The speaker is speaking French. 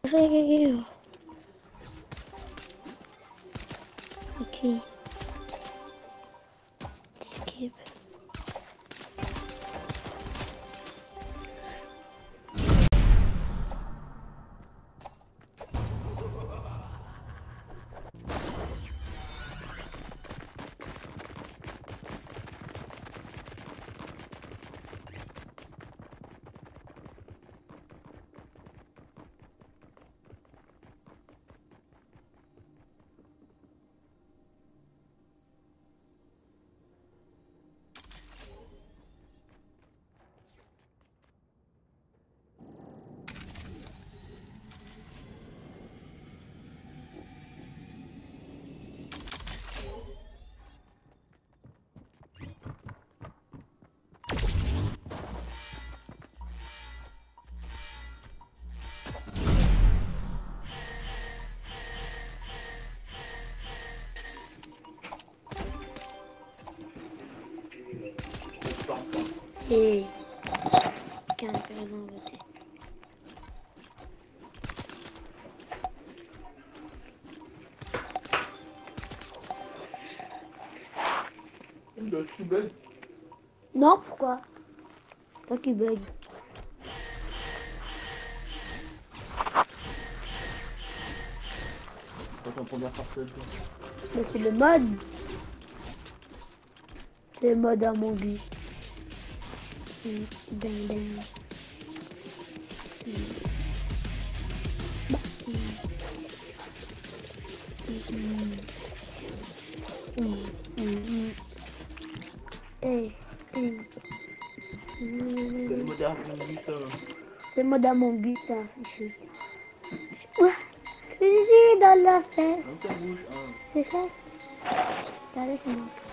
Ok. Skip. Et qu'un peu voter. Tu bug. Non, pourquoi? C'est toi qui bug. C'est ton première partie de toi. Mais c'est le mode. C'est le mode à mon but. Ding, ding. Hey, hey. C'est le moderne du ça. C'est le mode à mon but, ça. Ouah, fusil dans la fesse. Un ta bouche, un. C'est ça? Allez, c'est bon.